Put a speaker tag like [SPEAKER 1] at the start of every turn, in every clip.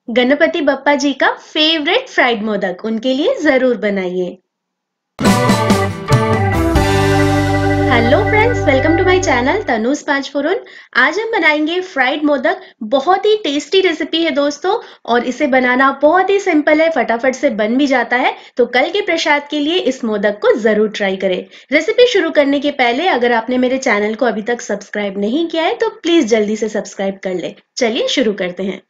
[SPEAKER 1] गणपति बप्पा जी का favourite fried modak उनके लिए जरूर बनाइए। Hello friends, welcome to my channel Tanuj 541। आज हम बनाएंगे फ्राइड मोदक। बहुत ही टेस्टी रेसिपी है दोस्तों, और इसे बनाना बहुत ही सिंपल है, फटाफट से बन भी जाता है। तो कल के प्रसाद के लिए इस मोदक को जरूर ट्राई करें। रेसिपी शुरू करने के पहले अगर आपने मेरे चैनल को अभी तक सब्सक्राइब नहीं किया है तो प्लीज जल्दी से सब्सक्राइब कर ले। चलिए शुरू करते हैं।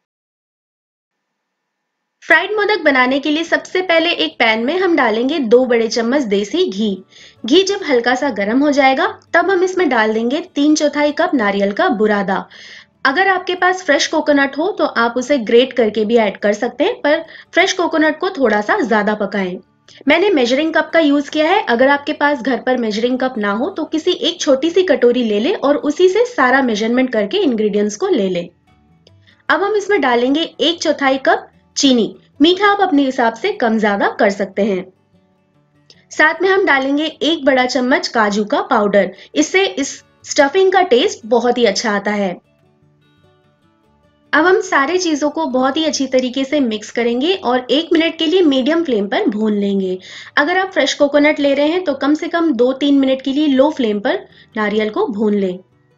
[SPEAKER 1] फ्राइड मोदक बनाने के लिए सबसे पहले एक पैन में हम डालेंगे 2 बड़े चम्मच देसी घी। घी जब हल्का सा गर्म हो जाएगा तब हम इसमें डाल देंगे 3/4 कप नारियल का बुरादा। अगर आपके पास फ्रेश कोकोनट हो तो आप उसे ग्रेट करके भी ऐड कर सकते हैं, पर फ्रेश कोकोनट को थोड़ा सा ज्यादा पकाएं। मैंने मेजरिंग कप का यूज किया है। अगर आपके पास घर पर मेजरिंग कप ना हो तो किसी एक छोटी सी कटोरी ले ले और उसी से सारा मेजरमेंट करके इंग्रेडिएंट्स को ले ले। अब हम इसमें डालेंगे 1/4 कप चीनी। मीठा आप अपने हिसाब से कम ज्यादा कर सकते हैं। साथ में हम डालेंगे 1 बड़ा चम्मच काजू का पाउडर। इससे इस स्टफिंग का टेस्ट बहुत ही अच्छा आता है। अब हम सारी चीजों को बहुत ही अच्छी तरीके से मिक्स करेंगे और 1 मिनट के लिए मीडियम फ्लेम पर भून लेंगे। अगर आप फ्रेश कोकोनट ले रहे हैं तो कम से कम 2-3 मिनट के लिए लो फ्लेम पर नारियल को भून लें।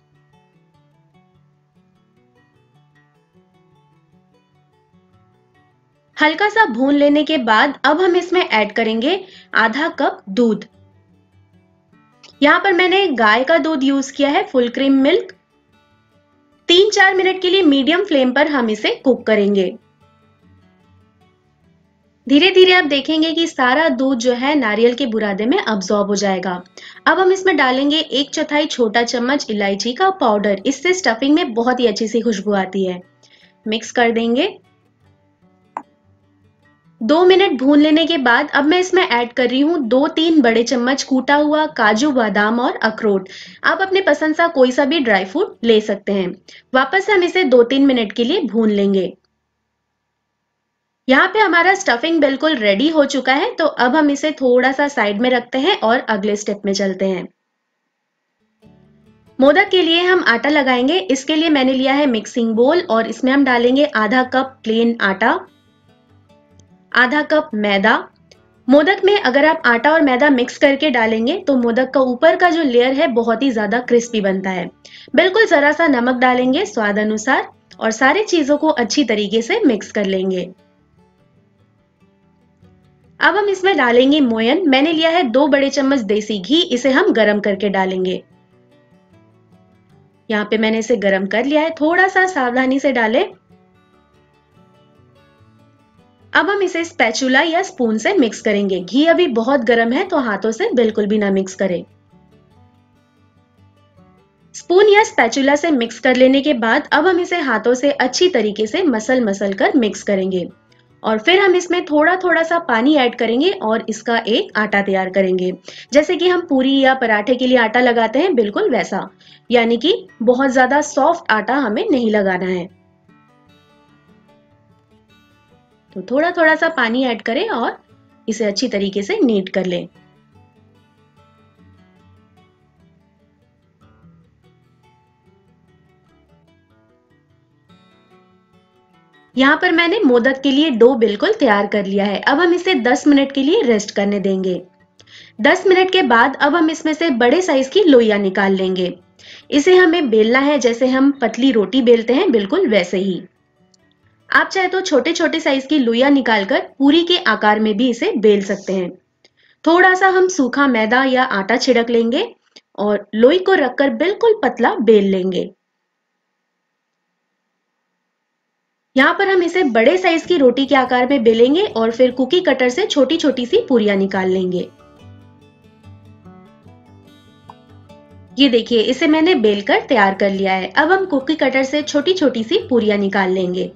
[SPEAKER 1] हल्का सा भून लेने के बाद अब हम इसमें ऐड करेंगे आधा कप दूध। यहाँ पर मैंने गाय का दूध यूज किया है, फुल क्रीम मिल्क। 3-4 मिनट के लिए मीडियम फ्लेम पर हम इसे कुक करेंगे। धीरे धीरे आप देखेंगे कि सारा दूध जो है नारियल के बुरादे में अब्सॉर्ब हो जाएगा। अब हम इसमें डालेंगे 1/4 छोटा चम्मच इलायची का पाउडर। इससे स्टफिंग में बहुत ही अच्छी सी खुशबू आती है। मिक्स कर देंगे। 2 मिनट भून लेने के बाद अब मैं इसमें ऐड कर रही हूँ 2-3 बड़े चम्मच कूटा हुआ काजू, बादाम और अखरोट। आप अपने पसंद सा कोई सा भी ड्राई फ्रूट ले सकते हैं। वापस हम इसे 2-3 मिनट के लिए भून लेंगे। यहाँ पे हमारा स्टफिंग बिल्कुल रेडी हो चुका है, तो अब हम इसे थोड़ा सा साइड में रखते हैं और अगले स्टेप में चलते हैं। मोदक के लिए हम आटा लगाएंगे। इसके लिए मैंने लिया है मिक्सिंग बोल और इसमें हम डालेंगे आधा कप प्लेन आटा, आधा कप मैदा। मोदक में अगर आप आटा और मैदा मिक्स करके डालेंगे तो मोदक का ऊपर का जो लेयर है बहुत ही ज्यादा क्रिस्पी बनता है। बिल्कुल जरा सा नमक डालेंगे स्वाद अनुसार और सारी चीजों को अच्छी तरीके से मिक्स कर लेंगे। अब हम इसमें डालेंगे मोयन। मैंने लिया है 2 बड़े चम्मच देसी घी। इसे हम गरम करके डालेंगे। यहाँ पे मैंने इसे गरम कर लिया है, थोड़ा सा सावधानी से डालें। अब हम इसे स्पैचुला या स्पून से मिक्स करेंगे। घी अभी बहुत गर्म है तो हाथों से बिल्कुल भी ना मिक्स करें। स्पून या स्पैचुला से मिक्स कर लेने के बाद अब हम इसे हाथों से अच्छी तरीके से मसल कर मिक्स करेंगे और फिर हम इसमें थोड़ा थोड़ा सा पानी ऐड करेंगे और इसका एक आटा तैयार करेंगे। जैसे कि हम पूरी या पराठे के लिए आटा लगाते हैं, बिल्कुल वैसा। यानी कि बहुत ज्यादा सॉफ्ट आटा हमें नहीं लगाना है। तो थोड़ा थोड़ा सा पानी ऐड करें और इसे अच्छी तरीके से नीट कर लें। यहाँ पर मैंने मोदक के लिए डो बिल्कुल तैयार कर लिया है। अब हम इसे 10 मिनट के लिए रेस्ट करने देंगे। 10 मिनट के बाद अब हम इसमें से बड़े साइज की लोइयां निकाल लेंगे। इसे हमें बेलना है जैसे हम पतली रोटी बेलते हैं, बिल्कुल वैसे ही। आप चाहे तो छोटे छोटे साइज की लोइयां निकालकर पूरी के आकार में भी इसे बेल सकते हैं। थोड़ा सा हम सूखा मैदा या आटा छिड़क लेंगे और लोई को रखकर बिल्कुल पतला बेल लेंगे। यहाँ पर हम इसे बड़े साइज की रोटी के आकार में बेलेंगे और फिर कुकी कटर से छोटी छोटी सी पूरियां निकाल लेंगे। ये देखिए, इसे मैंने बेलकर तैयार कर लिया है। अब हम कुकी कटर से छोटी छोटी सी पूरियां निकाल लेंगे।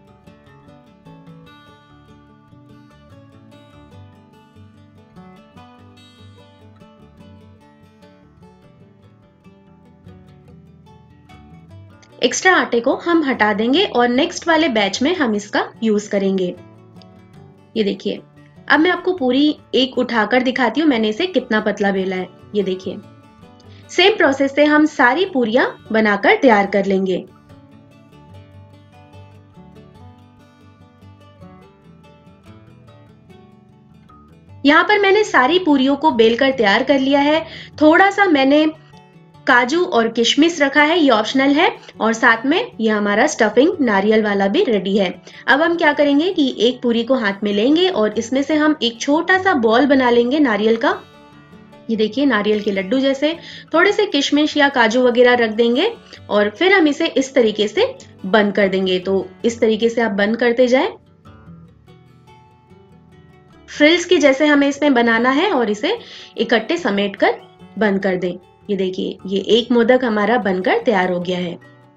[SPEAKER 1] एक्स्ट्रा आटे को हम हटा देंगे और नेक्स्ट वाले बैच में हम इसका यूज करेंगे। ये देखिए, अब मैं आपको पूरी एक उठाकर दिखाती हूँ मैंने इसे कितना पतला बेला है। ये देखिए, सेम प्रोसेस से हम सारी पूरियां बनाकर तैयार कर लेंगे। यहाँ पर मैंने सारी पूरियों को बेलकर तैयार कर लिया है। थोड़ा सा मैंने काजू और किशमिश रखा है, ये ऑप्शनल है, और साथ में ये हमारा स्टफिंग नारियल वाला भी रेडी है। अब हम क्या करेंगे कि एक पूरी को हाथ में लेंगे और इसमें से हम एक छोटा सा बॉल बना लेंगे नारियल का। ये देखिए नारियल के लड्डू जैसे, थोड़े से किशमिश या काजू वगैरह रख देंगे और फिर हम इसे इस तरीके से बंद कर देंगे। तो इस तरीके से आप बंद करते जाएं। फ्रिल्स की जैसे हमें इसमें बनाना है और इसे इकट्ठे समेट कर बंद कर दें। ये देखिए ये एक मोदक हमारा बनकर तैयार हो गया है।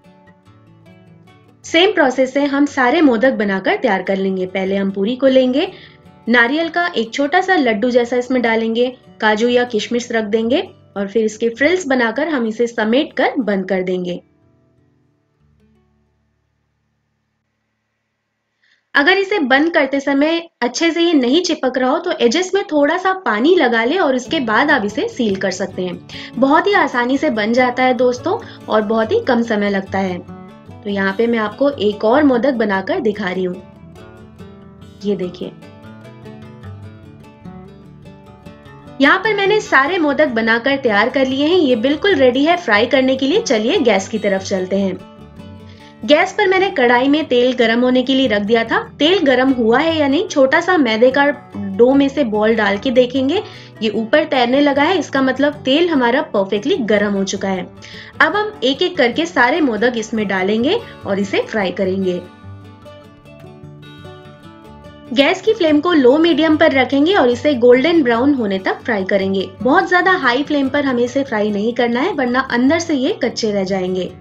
[SPEAKER 1] सेम प्रोसेस से हम सारे मोदक बनाकर तैयार कर लेंगे। पहले हम पूरी को लेंगे, नारियल का एक छोटा सा लड्डू जैसा इसमें डालेंगे, काजू या किशमिश रख देंगे और फिर इसके फ्रिल्स बनाकर हम इसे समेट कर बंद कर देंगे। अगर इसे बंद करते समय अच्छे से ये नहीं चिपक रहा हो तो एजेस में थोड़ा सा पानी लगा ले और उसके बाद आप इसे सील कर सकते हैं। बहुत ही आसानी से बन जाता है दोस्तों और बहुत ही कम समय लगता है। तो यहाँ पे मैं आपको एक और मोदक बनाकर दिखा रही हूँ। ये देखिए यहाँ पर मैंने सारे मोदक बनाकर तैयार कर लिए हैं। ये बिल्कुल रेडी है फ्राई करने के लिए। चलिए गैस की तरफ चलते हैं। गैस पर मैंने कढ़ाई में तेल गरम होने के लिए रख दिया था। तेल गरम हुआ है या नहीं, छोटा सा मैदे का डो में से बॉल डाल के देखेंगे, ये ऊपर तैरने लगा है, इसका मतलब तेल हमारा परफेक्टली गरम हो चुका है। अब हम एक एक करके सारे मोदक इसमें डालेंगे और इसे फ्राई करेंगे। गैस की फ्लेम को लो मीडियम पर रखेंगे और इसे गोल्डन ब्राउन होने तक फ्राई करेंगे। बहुत ज्यादा हाई फ्लेम पर हमें इसे फ्राई नहीं करना है वरना अंदर से ये कच्चे रह जाएंगे।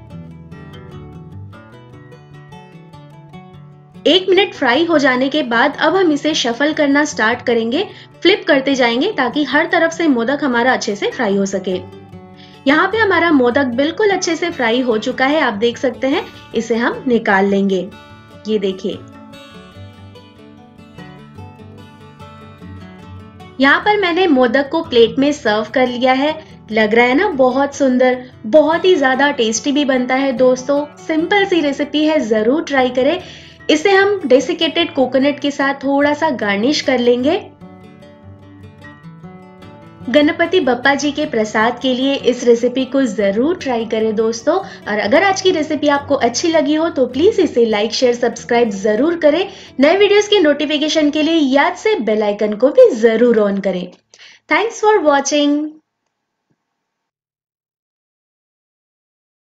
[SPEAKER 1] 1 मिनट फ्राई हो जाने के बाद अब हम इसे शफल करना स्टार्ट करेंगे, फ्लिप करते जाएंगे ताकि हर तरफ से मोदक हमारा अच्छे से फ्राई हो सके। यहाँ पे हमारा मोदक बिल्कुल अच्छे से फ्राई हो चुका है, आप देख सकते हैं। इसे हम निकाल लेंगे। ये देखिए यहाँ पर मैंने मोदक को प्लेट में सर्व कर लिया है। लग रहा है ना बहुत सुंदर, बहुत ही ज्यादा टेस्टी भी बनता है दोस्तों। सिंपल सी रेसिपी है, जरूर ट्राई करें। इसे हम डेसिकेटेड कोकोनट के साथ थोड़ा सा गार्निश कर लेंगे। गणपति बप्पा जी के प्रसाद के लिए इस रेसिपी को जरूर ट्राई करें दोस्तों। और अगर आज की रेसिपी आपको अच्छी लगी हो तो प्लीज इसे लाइक शेयर सब्सक्राइब जरूर करें। नए वीडियोस के नोटिफिकेशन के लिए याद से बेल आइकन को भी जरूर ऑन करें। Thanks for watching.